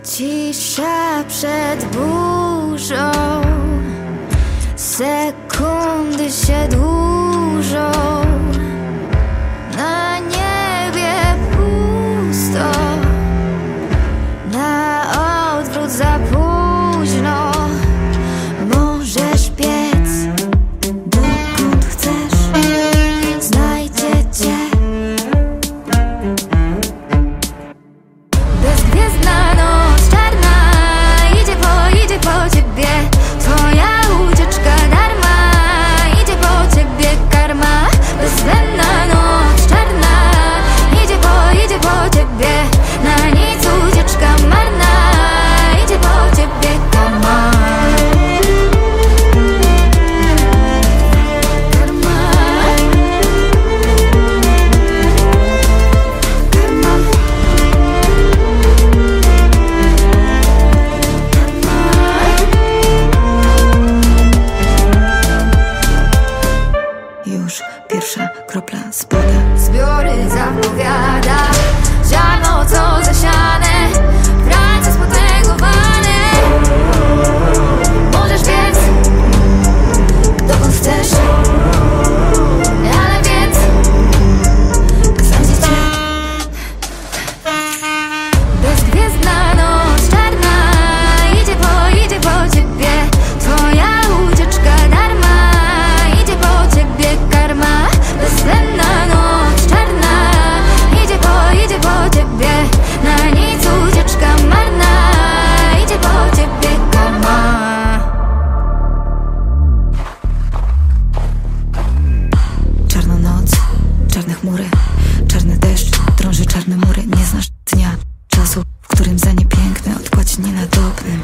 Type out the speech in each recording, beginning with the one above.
Cisza przed burzą, sekundy się dłużą, na niebie pusto, na odwrót za późno. Możesz biec dokąd chcesz, znajdzie cię. Bezgwiezdna noc czarna idzie po ciebie. Twoja ucieczka darma, idzie po ciebie karma. Bezwzględna noc czarna idzie po ciebie. Na nic ucieczka marna, idzie po ciebie karma. Już pierwsza kropla spada. Zbiory zapowiada ziarno, co zasiane, prace spotęgowane. Możesz biec dokąd chcesz, ale więc znajdzie cię. Bezgwiezdna noc czarna idzie po ciebie. Twoja ucieczka darma, idzie po ciebie karma. Bezwzględna noc czarna idzie po ciebie. Na nic ucieczka marna, idzie po ciebie karma. Czarna noc, czarne chmury, czarny deszcz drąży czarne mury. Nie znasz dnia, czasu, w którym za niepiękne odpłać nienadobnym.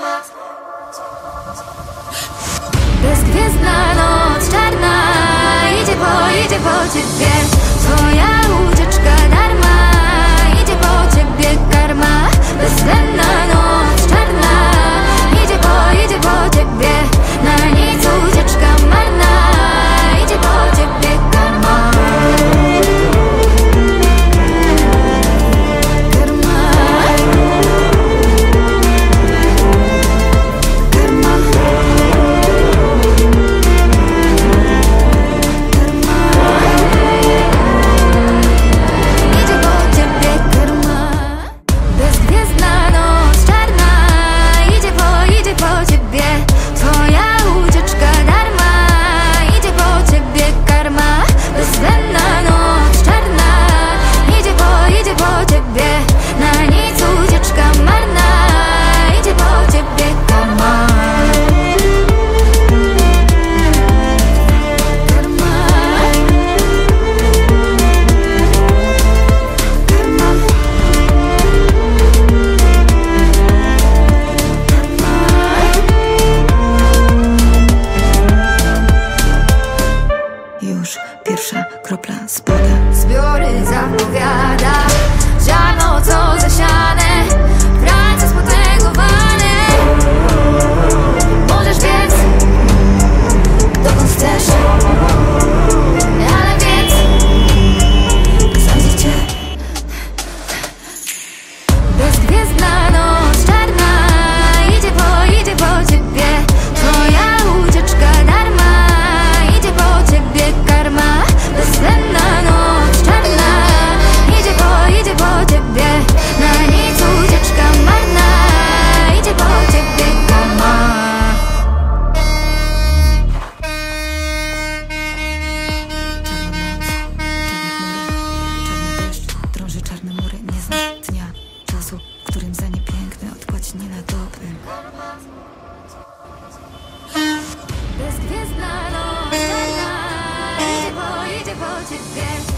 Bezgwiezdna noc czarna idzie po ciebie. Twoja ucieczka darma, idzie po ciebie karma. Bezwzględna noc czarna idzie po ciebie. Na nic ucieczka marna, idzie po ciebie karma. Już pierwsza kropla spada. Zbiory zapowiada ziarno, co zasiane, prace spotęgowane. Możesz biec dokąd chcesz, ale więc znajdzie cię. Bezgwiezdna noc czarna idzie po ciebie. Twoja ucieczka darma, idzie po ciebie karma. Bezwzględna noc czarna idzie po ciebie. Na nic ucieczka marna, idzie po ciebie karma. Czarna noc, czarne chmury, czarny deszcz drąży czarne mury. Nie znasz dnia, czasu, w którym za niepiękne odpłać nienadobnym. Bezgwiezdna noc czarna idzie po ciebie.